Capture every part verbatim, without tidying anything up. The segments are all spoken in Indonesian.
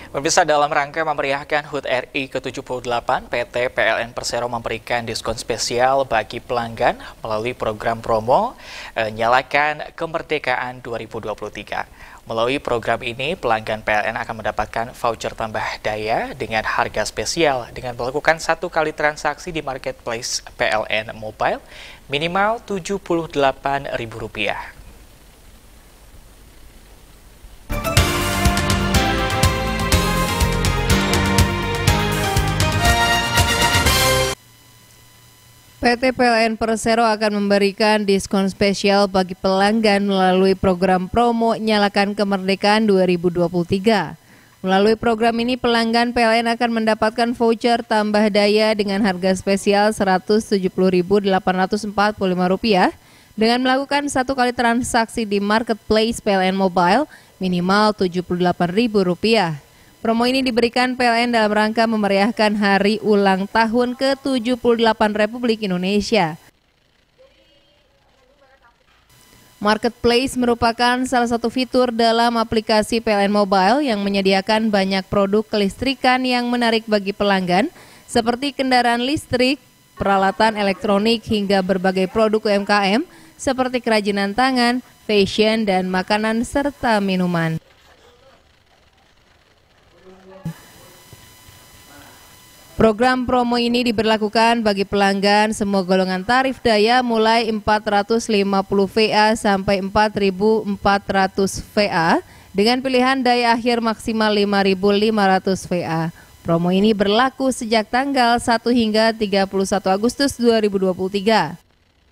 Pemirsa, dalam rangka memeriahkan H U T R I ke tujuh puluh delapan, P T P L N Persero memberikan diskon spesial bagi pelanggan melalui program promo eh, Nyalakan Kemerdekaan dua ribu dua puluh tiga. Melalui program ini, pelanggan P L N akan mendapatkan voucher tambah daya dengan harga spesial dengan melakukan satu kali transaksi di marketplace P L N Mobile minimal tujuh puluh delapan ribu rupiah. P T P L N Persero akan memberikan diskon spesial bagi pelanggan melalui program promo Nyalakan Kemerdekaan dua ribu dua puluh tiga. Melalui program ini, pelanggan P L N akan mendapatkan voucher tambah daya dengan harga spesial seratus tujuh puluh ribu delapan ratus empat puluh lima rupiah dengan melakukan satu kali transaksi di marketplace P L N Mobile minimal tujuh puluh delapan ribu rupiah. Promo ini diberikan P L N dalam rangka memeriahkan hari ulang tahun ke tujuh puluh delapan Republik Indonesia. Marketplace merupakan salah satu fitur dalam aplikasi P L N Mobile yang menyediakan banyak produk kelistrikan yang menarik bagi pelanggan, seperti kendaraan listrik, peralatan elektronik, hingga berbagai produk U M K M seperti kerajinan tangan, fashion, dan makanan serta minuman. Program promo ini diberlakukan bagi pelanggan semua golongan tarif daya mulai empat ratus lima puluh volt sampai empat ribu empat ratus volt dengan pilihan daya akhir maksimal lima ribu lima ratus volt. Promo ini berlaku sejak tanggal satu hingga tiga puluh satu Agustus dua ribu dua puluh tiga.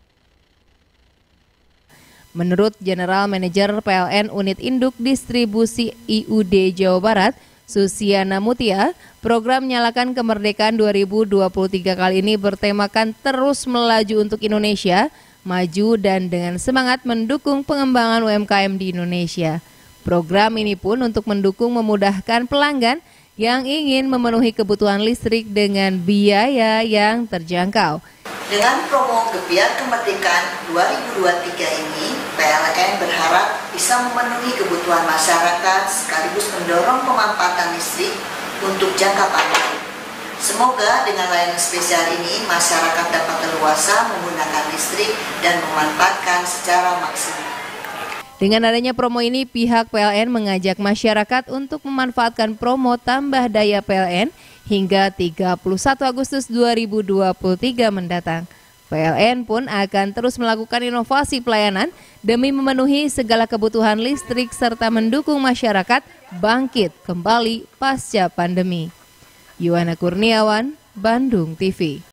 Menurut General Manager P L N Unit Induk Distribusi I U D Jawa Barat, Susiana Mutia, program Nyalakan Kemerdekaan dua ribu dua puluh tiga kali ini bertemakan terus melaju untuk Indonesia, maju dan dengan semangat mendukung pengembangan U M K M di Indonesia. Program ini pun untuk mendukung memudahkan pelanggan yang ingin memenuhi kebutuhan listrik dengan biaya yang terjangkau. Dengan promo Gebiar Kemerdekaan dua ribu dua puluh tiga ini, P L N berharap bisa memenuhi kebutuhan masyarakat sekaligus mendorong pemanfaatan listrik untuk jangka panjang. Semoga dengan layanan spesial ini, masyarakat dapat leluasa menggunakan listrik dan memanfaatkan secara maksimal. Dengan adanya promo ini, pihak P L N mengajak masyarakat untuk memanfaatkan promo tambah daya P L N hingga tiga puluh satu Agustus dua ribu dua puluh tiga mendatang. P L N pun akan terus melakukan inovasi pelayanan demi memenuhi segala kebutuhan listrik serta mendukung masyarakat bangkit kembali pasca pandemi. Yuwana Kurniawan, Bandung T V.